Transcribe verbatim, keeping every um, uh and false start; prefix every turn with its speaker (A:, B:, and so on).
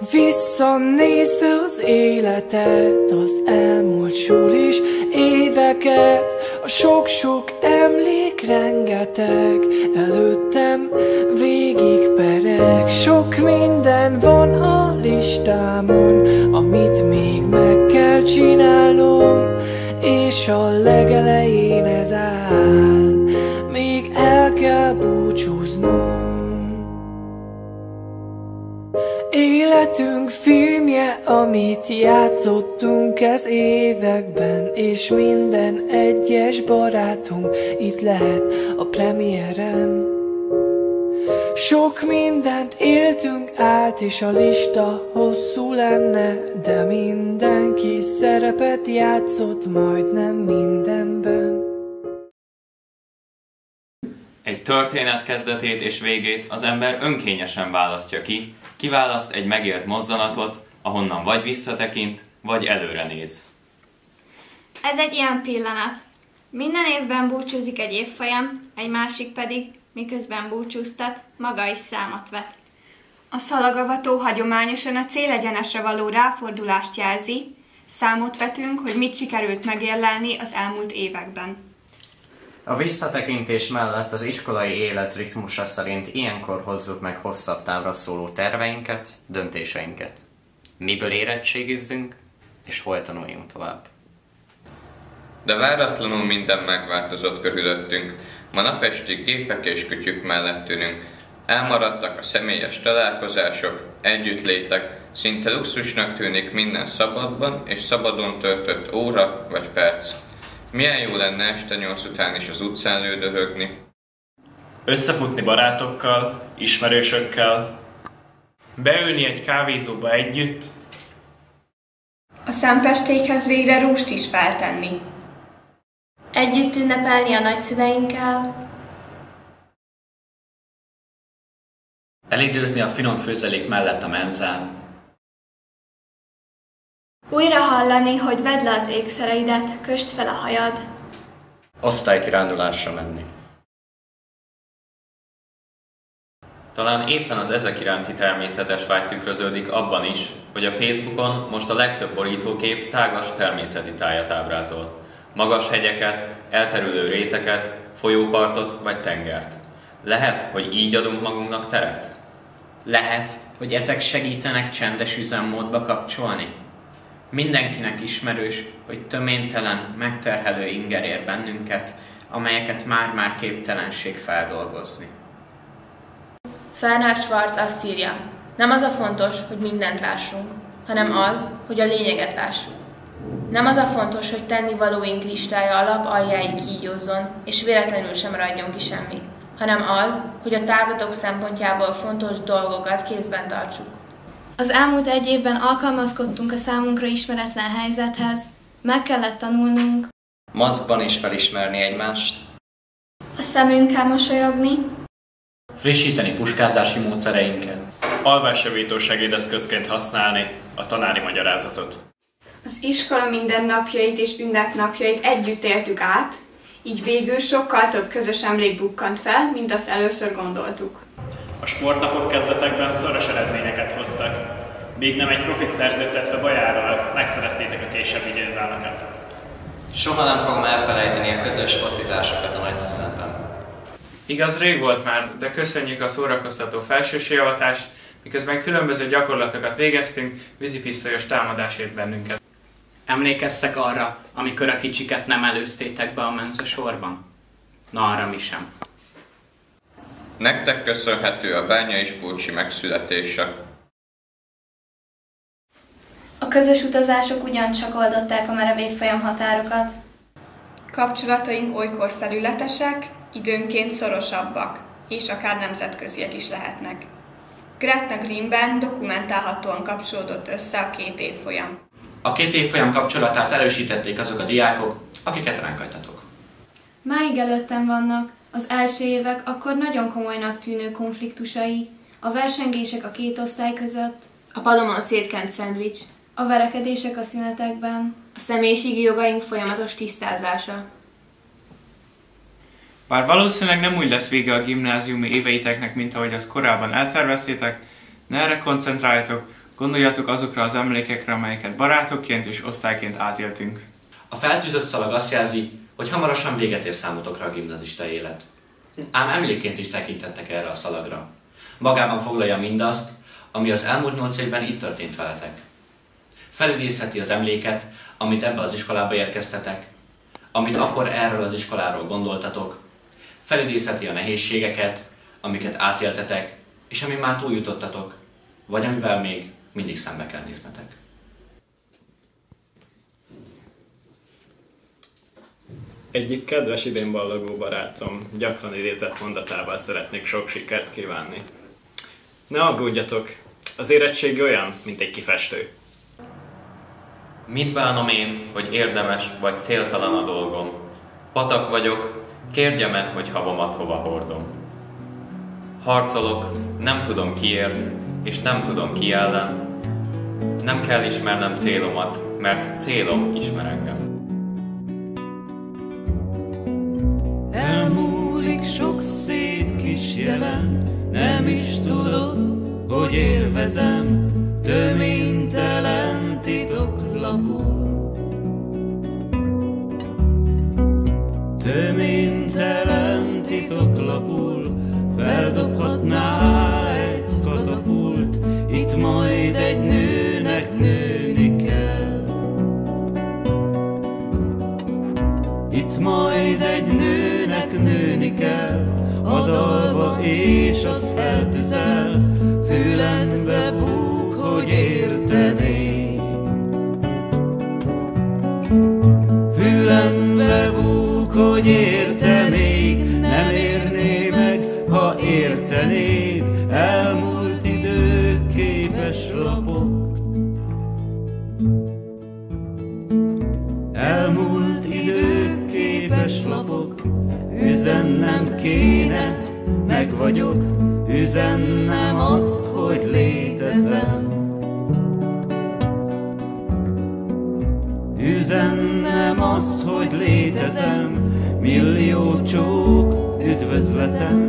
A: Visszanézve az életet, az elmúlt sulis éveket, a sok-sok emlék rengeteg, előttem végig pereg. Sok minden van a listámon, amit még meg kell csinálnom, és a legelején ez áll, még el kell búcsúznom. Életünk filmje, amit játszottunk ez években, és minden egyes barátunk itt lehet a premiéren. Sok mindent éltünk át, és a lista hosszú lenne, de mindenki szerepet játszott majdnem mindenben.
B: Egy történet kezdetét és végét az ember önkényesen választja ki, kiválaszt egy megélt mozzanatot, ahonnan vagy visszatekint, vagy előre néz.
C: Ez egy ilyen pillanat. Minden évben búcsúzik egy évfolyam, egy másik pedig, miközben búcsúztat, maga is számot vet.
D: A szalagavató hagyományosan a célegyenesre való ráfordulást jelzi, számot vetünk, hogy mit sikerült megérlelni az elmúlt években.
E: A visszatekintés mellett az iskolai élet ritmusa szerint ilyenkor hozzuk meg hosszabb távra szóló terveinket, döntéseinket. Miből érettségizzünk, és hol tanuljunk tovább.
F: De váratlanul minden megváltozott körülöttünk. Ma napestig gépek és kütyük mellett ülünk. Elmaradtak a személyes találkozások, együttlétek, szinte luxusnak tűnik minden szabadban és szabadon töltött óra vagy perc. Milyen jó lenne este nyolc után is az utcán lődörögni.
G: Összefutni barátokkal, ismerősökkel. Beülni egy kávézóba együtt.
D: A szemfestékhez végre rúst is feltenni.
C: Együtt ünnepelni a nagyszüleinkkel.
H: Elidőzni a finom főzelék mellett a menzán.
C: Újra hallani, hogy vedd le az ékszereidet, kösd fel a hajad.
E: Osztálykirándulásra menni.
B: Talán éppen az ezek iránti természetes vágy tükröződik abban is, hogy a Facebookon most a legtöbb borítókép tágas természeti tájat ábrázol. Magas hegyeket, elterülő réteket, folyópartot vagy tengert. Lehet, hogy így adunk magunknak teret?
I: Lehet, hogy ezek segítenek csendes üzemmódba kapcsolni. Mindenkinek ismerős, hogy töménytelen, megterhelő inger ér bennünket, amelyeket már-már képtelenség feldolgozni.
J: Bernard Schwartz azt írja, nem az a fontos, hogy mindent lássunk, hanem az, hogy a lényeget lássuk. Nem az a fontos, hogy tennivalóink listája alap aljáig kígyózzon, és véletlenül sem maradjon ki semmi, hanem az, hogy a távlatok szempontjából fontos dolgokat kézben tartsuk.
C: Az elmúlt egy évben alkalmazkodtunk a számunkra ismeretlen helyzethez, meg kellett tanulnunk
E: maszkban is felismerni egymást,
C: a szemünkkel mosolyogni,
H: frissíteni puskázási módszereinket,
G: alvásjavító segédeszközként használni a tanári magyarázatot.
D: Az iskola mindennapjait és ünnepnapjait együtt éltük át, így végül sokkal több közös emlék bukkant fel, mint azt először gondoltuk.
G: A sportnapok kezdetekben szoros eredményeket hoztak. Még nem egy profit szerződtetve bajárral megszereztétek a későbbi győzelmeket.
E: Soha nem fogom elfelejteni a közös focizásokat a nagyszünetben.
K: Igaz, rég volt már, de köszönjük a szórakoztató felsősijavatást, miközben különböző gyakorlatokat végeztünk, vízipisztolyos támadás ért bennünket.
I: Emlékeztek arra, amikor a kicsiket nem előztétek be a menzasorban? Na, arra mi sem.
F: Nektek köszönhető a Bányaispócsi megszületése.
C: A közös utazások ugyancsak oldották a merev évfolyam határokat.
D: Kapcsolataink olykor felületesek, időnként szorosabbak, és akár nemzetköziek is lehetnek. Gretna Greenben dokumentálhatóan kapcsolódott össze a két évfolyam.
H: A két évfolyam kapcsolatát erősítették azok a diákok, akiket ránk hagytatok.
C: Máig előttem vannak az első évek akkor nagyon komolynak tűnő konfliktusai, a versengések a két osztály között,
J: a padlóon szétkent szendvics,
C: a verekedések a szünetekben,
J: a személyiségi jogaink folyamatos tisztázása.
K: Bár valószínűleg nem úgy lesz vége a gimnáziumi éveiteknek, mint ahogy azt korábban elterveztétek, ne erre koncentráljatok, Gondoljatok azokra az emlékekre, amelyeket barátokként és osztályként átéltünk.
H: A feltűzött szalag azt jelzi, hogy hamarosan véget ér számotokra a gimnazista élet. Ám emlékként is tekintettek erre a szalagra. Magában foglalja mindazt, ami az elmúlt nyolc évben itt történt veletek. Felidézheti az emléket, amit ebbe az iskolába érkeztetek, amit akkor erről az iskoláról gondoltatok, felidézheti a nehézségeket, amiket átéltetek, és ami már túljutottatok, vagy amivel még mindig szembe kell néznetek.
G: Egyik kedves idén ballagó barátom gyakran idézett mondatával szeretnék sok sikert kívánni. Ne aggódjatok, az érettségi olyan, mint egy kifestő.
B: Mit bánom én, hogy érdemes vagy céltalan a dolgom? Patak vagyok, kérdjem-e, hogy havamat hova hordom? Harcolok, nem tudom kiért, és nem tudom ki ellen. Nem kell ismernem célomat, mert célom ismer engem.
A: Elmúlik sok szép kis jelen, nem is tudod, hogy élvezem, töménytelen titoklapul. Töménytelen titoklapul, feldobhatná egy katapult, itt majd egy nőnek nőni kell. Itt majd egy nőnek nőni kell, a dalba és az feltüzel, fülembe búg, hogy értenék. Fülembe búg, hogy értenék, nem érné meg, ha értenéd, elmúlt idők képes lapok. Elmúlt idők képes lapok, üzennem kéne, meg vagyok, üzennem azt, hogy létezem. Üzennem azt, hogy létezem, millió csók, üdvözletem,